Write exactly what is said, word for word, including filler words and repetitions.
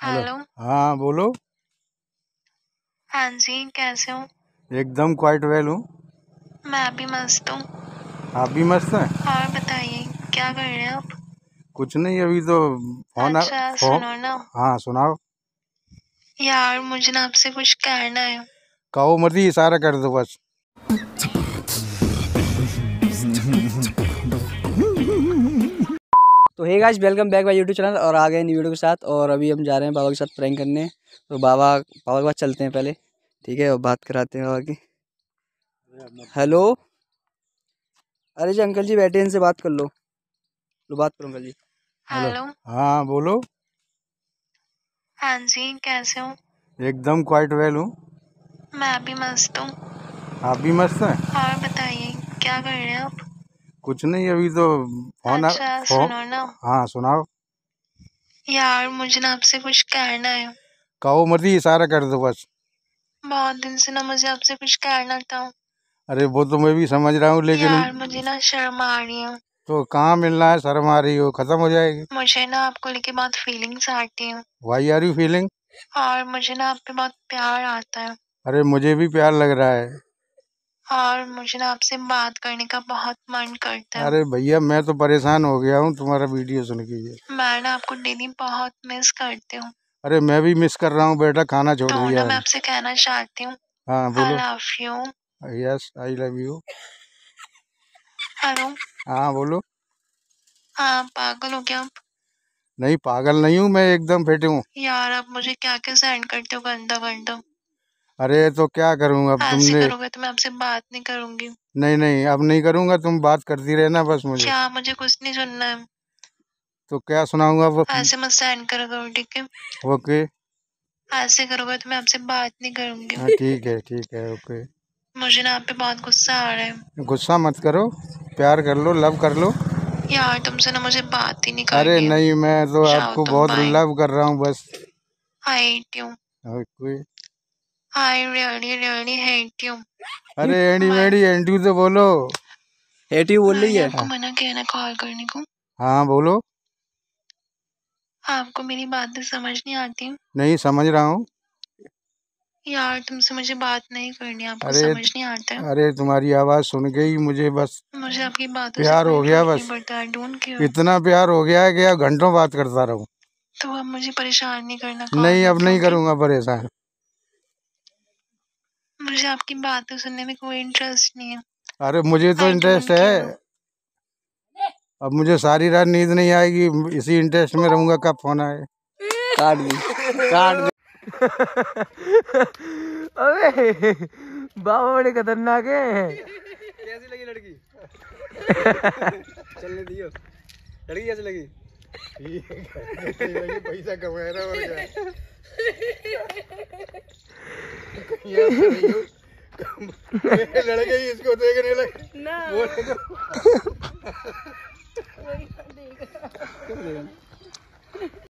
Hello. Hello. हाँ बोलो। हाँ जी, कैसे हो? एकदम क्वाइट वेल हूँ। मैं भी मस्त हूँ। आप भी मस्त हैं? और बताइए, क्या कर रहे हैं आप? कुछ नहीं, अभी तो फोन आ, अच्छा, फोन। सुनो ना हाँ सुनाओ। यार, मुझे ना आपसे कुछ कहना है। कहो मत ही, इशारा कर दो बस। तो hey guys, welcome back my YouTube channel. और आ गए न्यू वीडियो के साथ। और अभी हम जा रहे हैं बाबा के साथ प्रैंक करने। तो बाबा बाबा के पास चलते हैं पहले, ठीक है, और बात कराते हैं बाबा की। हेलो, अरे जी अंकल जी बैठे हैं, इनसे बात कर लो। लो बात करो अंकल जी। हेलो। हेलो। हाँ बोलो। हाँ जी, कैसे हो? एकदम क्वाइट वेल हूँ। मैं भी मस्त हूँ। आप भी मस्त हैं? और बताइए, क्या कर रहे हैं आप? कुछ नहीं, अभी तो फोन आ, अच्छा, फोन। सुनो ना हाँ सुनाओ। यार, मुझे ना आपसे कुछ कहना है। कहो मत ही, इशारा कर दो बस। बहुत दिन से ना मुझे आपसे कुछ कहना था। अरे वो तो मैं भी समझ रहा हूँ, लेकिन यार, मुझे ना शर्म आ रही है। तो कहाँ मिलना है, शर्म आ रही हो, खत्म हो जाएगी। मुझे ना आपको लेके बहुत फीलिंग्स आती हैं। Why are you feeling? और मुझे ना आप पे बहुत प्यार आता है। अरे मुझे भी प्यार लग रहा है। और मुझे ना आपसे बात करने का बहुत मन करता है। अरे भैया, मैं तो परेशान हो गया हूँ तुम्हारा वीडियो सुन के ये। मैं ना आपको डेली बहुत मिस करती हूँ। अरे मैं भी मिस कर रहा हूँ बेटा, खाना छोड़ तो दिया ना मैं है। आपसे कहना चाहती हूँ, हाँ आई बोलो। Love you. Yes I love you. Hello. हाँ बोलो। हाँ, पागल हो क्या आप? नहीं पागल नहीं हूँ, मैं एकदम फिट हूँ। यार, आप मुझे क्या क्या सेंड करते हो गंदा गंदा। अरे तो क्या करूँ अब, ऐसे तुमने। करोगे तो मैं आपसे बात नहीं करूंगी। नहीं नहीं, अब नहीं करूँगा, तुम बात करती रहना बस मुझे। क्या मुझे कुछ नहीं सुनना है? तो क्या सुनाऊंगा अब। ऐसे मत सेंड करा करो, ठीक है? ओके। ऐसे करोगे तो मैं आपसे बात नहीं करूंगी। हाँ ठीक है ठीक है ओके। मुझे ना आप पे बहुत गुस्सा आ रहा है। गुस्सा मत करो, प्यार कर लो, लव कर लो। यार, तुमसे ना मुझे बात ही नहीं अरे करनी है। नहीं, मैं तो जाओ आपको तुम, बहुत बाय। लव कर रहा हूँ बस। I hate you. Okay. I really really hate you. अरे एंडी बाय। मेडी एंटी तो बोलो। हेटी बोल रही मैंने है। आपको मना किया ना कॉल करने को। हाँ बोलो। आपको मेरी बातें समझ नहीं आती? नहीं समझ रहा हूँ। यार, तुमसे मुझे बात नहीं करनी, आपको अरे समझ नहीं आता है? अरे तुम्हारी आवाज़ सुन के ही मुझे बस मुझे आपकी बातों से प्यार कोई हो गया फर्क नहीं बस। पड़ता। I don't care. इतना प्यार हो गया है कि अब घंटों बात करता रहूं। तो अब मुझे परेशान नहीं करना कॉल नहीं अब करके, नहीं ओके? करूंगा परेशान। मुझे आपकी बातें सुनने में कोई इंटरेस्ट नहीं है। अरे मुझे तो आई इंटरेस्ट डोंट है। केयर। अब मुझे सारी रात नींद नहीं आएगी, इसी इंटरेस्ट में रहूंगा कब फोन आए। काट दी, काट दी। अबे बाबा बड़े खतरनाक है। कैसी लगी लड़की? चलने दियो। लड़की कैसी लगी? पैसा कमा रहा और क्या लड़के इसको देखने लगे ना।